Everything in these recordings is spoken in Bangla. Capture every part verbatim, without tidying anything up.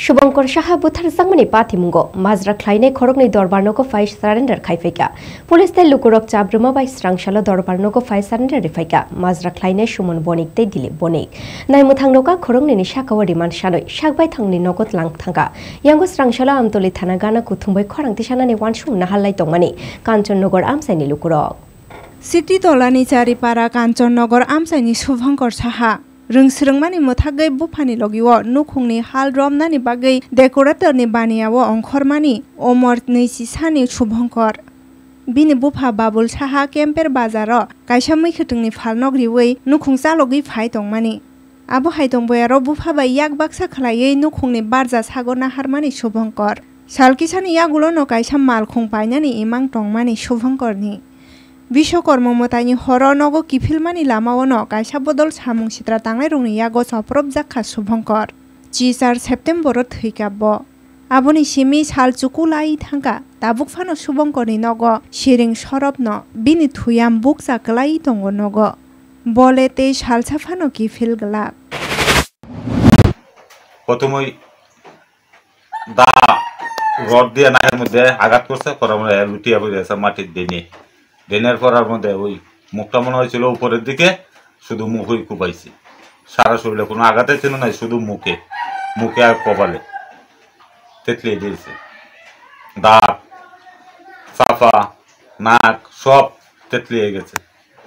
Subhankar saha Butharjakmani patimungo majra khlainai khoroknwi dorbarnogo fai surender khaiphaikha police tai lukurok chabruma bai srangshalo dorbarnogo fai surender rifaikha majra khlainai sumon bonik tei dili bonik naimutangnoka khoroknwi ni sakao demand shanoi sakbai thangni nogot langthanga yango srangshalo amtoli thana gana kuthungbai khorangti sanani wansung nahallai tongmani Kanchannagar amsaini lukurok City tolani charipara Kanchannagar amsaini Subhankar saha Rungsrungmani mothagai bufani logiwo nukhungni hal romnani bagai decoratorni baniyawo ongkhormani omortni sisani Subhankar bini bufa babul saha camper bazaro kaisa maikhutungni phalnogriwei nukhung chalogi phai tongmani abo haitongboyaro bufa bai yak baksa khlaiei nukhungni barja sagona harmani Subhankar salkisani yagulo no kaisa malkhung painani imang tongmani Subhankarni Bishwakarma motani horo nogo kifilmani lamao no kaisa bodol samung sitra tanglai rungni yago soprop jakha Subhankar char September thikabo aboni simi sal chukulai thangka tabuk phano Subhankarni nogo siring sorop no bini thuyam buksa klai tongo nogo bolete salsa phano kifil gala প্রথমেই দা রড দিয়ে নাকের মধ্যে আঘাত করছে পরে আমরা লুটিয়ে পড়েছে মাটির দিনে ডেনের পরার মধ্যে ওই মুখটা মনে হয়েছিল উপরের দিকে শুধু মুখই কুপাইছি সারা শরীরে কোনো আঘাতের ছিল না শুধু মুখে মুখে আর কপালে তেতলিয়ে দিয়েছে দাঁত সাফা নাক সব তেতলিয়ে গেছে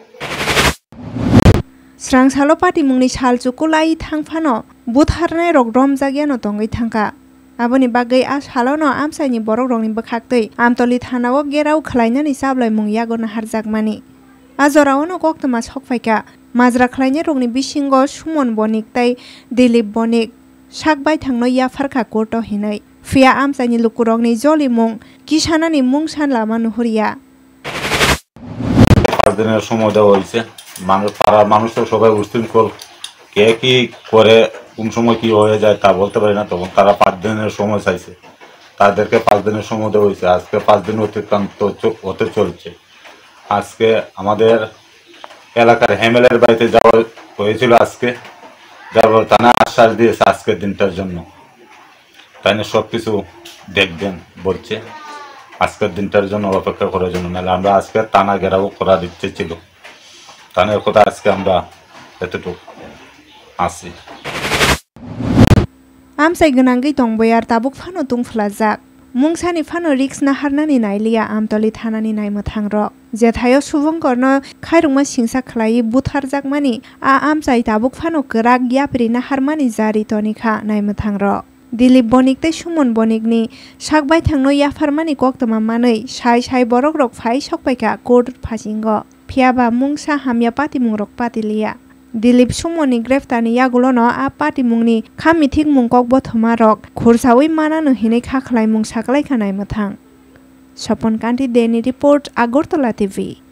Srangsalo patimungni salchukulai thangphano butharnai rok romjagiano tongoi thangka aboni bagai a salono amsaini borok rokni bokhaktei amtoli thanao gerau khlainani sablai mung yagona harjakmani ajoraono koktoma sokphaikha majra khlainai rokni bisingo sumon bonik tei dilip bonik sakbai thangno yafarkha korto hinai fia amsaini lukurokni joli mung kisanani mung sanlama nuhuria পাঁচ দিনের সময় দেওয়া হয়েছে মানুষ পাড়ার মানুষের সবাই উশৃঙ্খল কে কি করে কোন সময় কি হয়ে যায় তা বলতে পারি না তখন তারা পাঁচ দিনের সময় চাইছে তাদেরকে পাঁচ দিনের সময় দেওয়া হয়েছে আজকে পাঁচ দিন অতিক্রান্ত হতে চলছে আজকে আমাদের এলাকার হেমেলের বাড়িতে যাওয়া হয়েছিল আজকে যাওয়ার তারা আশ্বাস দিয়েছে আজকের দিনটার জন্য তাই না সব কিছু দেখবেন বলছে আজকের দিনটার জন্য অপেক্ষা করার জন্য নাহলে আমরা আজকে টানা ঘেরাও করার ইচ্ছে ছিল টানের কথা আজকে আমরা এতটুকু আসি amsai gnangai tongboyar tabuk phano tungphlajak mungsani phano riks na harnani nailiya amtoli thanani naimthangro jethayo Subhankarno khairungma singsa khlai Butharjakmani a amsai tabuk phano krak yapri na harmani jari tonikha naimthangro Dilip bonik tei sumon bonikni sakbai thangno yafarmani koktoma manei sai sai borok rok phai sokpaikha court phasingo phiaba mungsa hamya patimung rok patiliya Dilip sumoni greftani yagulono a patimungni khamithik mungkok bothoma rok khursawi mananu hinai kha khlaimung saklai khanai muthang Sopon Kanti Daily Report Agartala T V